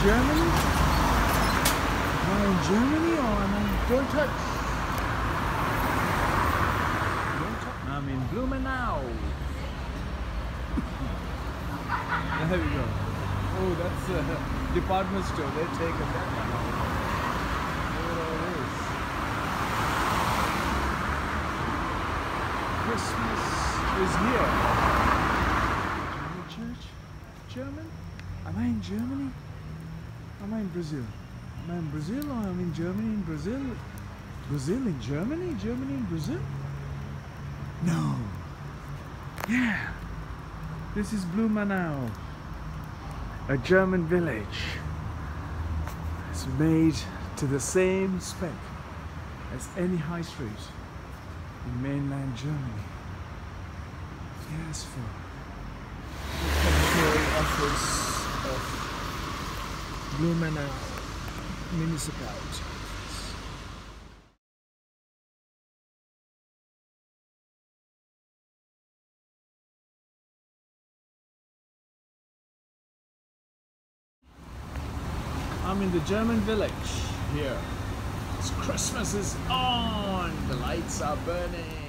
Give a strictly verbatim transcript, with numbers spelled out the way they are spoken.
Germany? Am I in Germany or am I... Don't touch! Don't touch! I'm in Blumenau! There we go. Oh, that's a department store. They're taking that one out. Look at all this. Christmas is here. German church? German? Am I in Germany? Am I in Brazil? Am I in Brazil or am I in Germany in Brazil? Brazil in Germany? Germany in Brazil? No. Yeah. This is Blumenau. A German village. It's made to the same spec as any high street in mainland Germany. Yes, for the Secretary Office of Blumenau Municipality. I'm in the German village here. It's Christmas is on! The lights are burning.